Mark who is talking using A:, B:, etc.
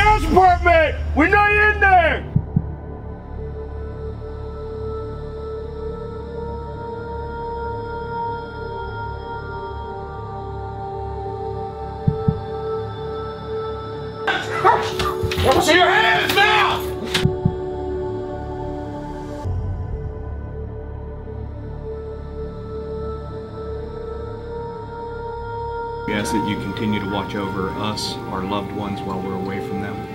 A: Sheriff's Department! We know you're in there! Let me see your hands now!
B: We ask that you continue to watch over us, our loved ones, while we're away from them.